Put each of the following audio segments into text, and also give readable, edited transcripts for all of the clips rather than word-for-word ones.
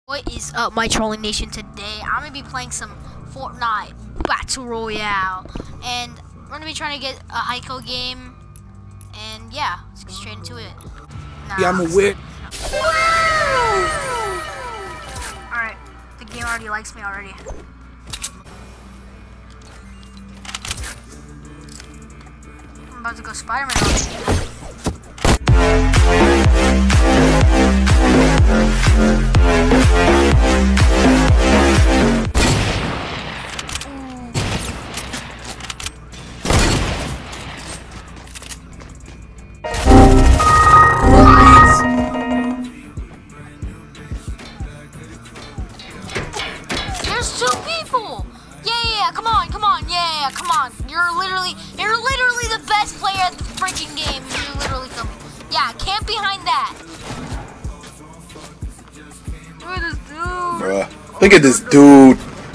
What is up, my trolling nation? Today I'm gonna be playing some Fortnite Battle Royale, and we're gonna be trying to get a Heiko game. And yeah, let's get straight into it. Yeah, I'm aware. Alright, the game already likes me already. I'm about to go Spider-Man on this game. Come on. You're literally the best player at the freaking game. You literally come. Yeah, camp behind that. Look at this dude. Bruh, look at this dude.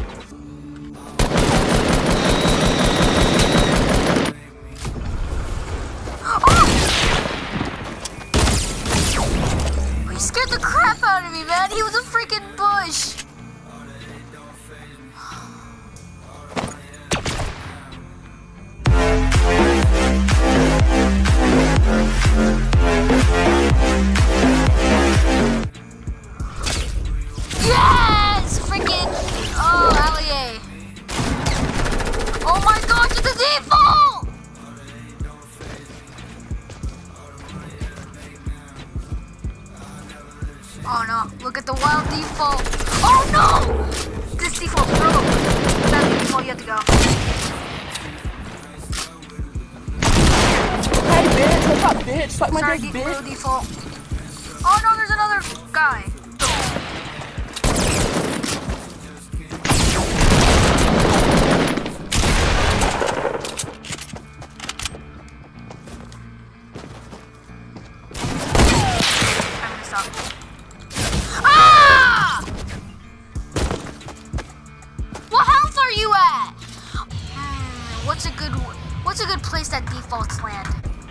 Oh! He scared the crap out of me, man. He was a freaking bush. Yes! Freaking! Oh, Allier. Oh my gosh, it's a default! Oh no, look at the wild default. Oh no! This default broke. That's the default, you have to go. Hey bitch, what's up bitch? Suck my dick, bitch. Default. Oh no, there's another guy. Ah! What health are you at? What's a good place that defaults land?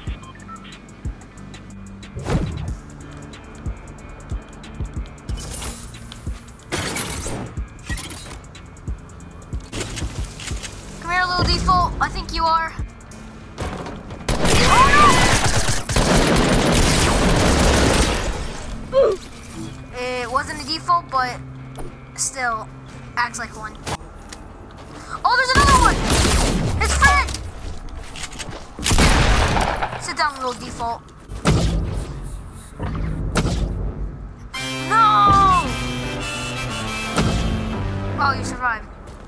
Come here, little default. I think you are. It wasn't a default, but still acts like one. Oh, there's another one! His friend! Sit down, little default. No! Oh, you survived.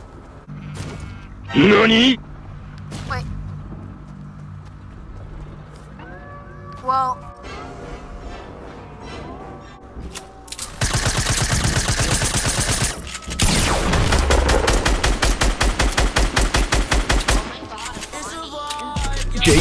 NANI? Wait. Well... Jake.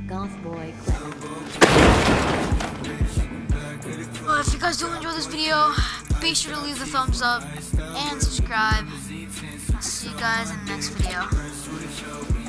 Goth boy clip. Well, if you guys do enjoy this video, be sure to leave the thumbs up and subscribe. I'll see you guys in the next video.